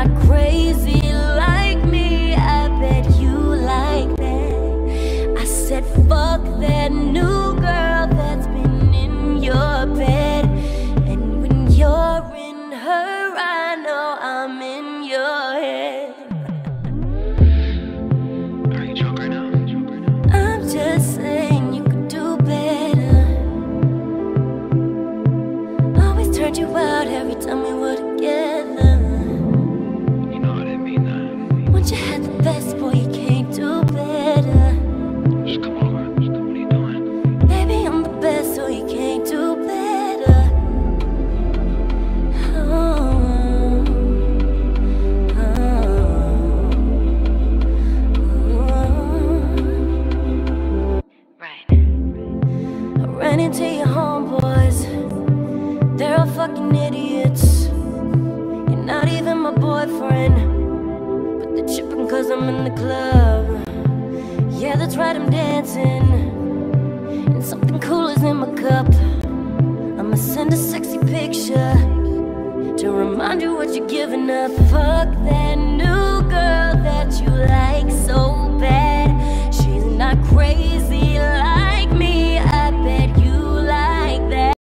not crazy like me. I bet you like that. I said fuck that new girl that's been in your bed. And when you're in her, I know I'm in your head. Are you drunk right now? I'm just saying you could do better. Always turned you out every time we were together. You know I didn't mean that. Once you had the best, boy, you can't do better. Just come over. What are you doing? Baby, I'm the best, so you can't do better. Right. I ran into your homeboys. They're all fucking idiots. You're not even my boyfriend, but they're tripping cause I'm in the club. Yeah, that's right, I'm dancing, and something cool is in my cup. I'ma send a sexy picture to remind you what you're giving up. Fuck that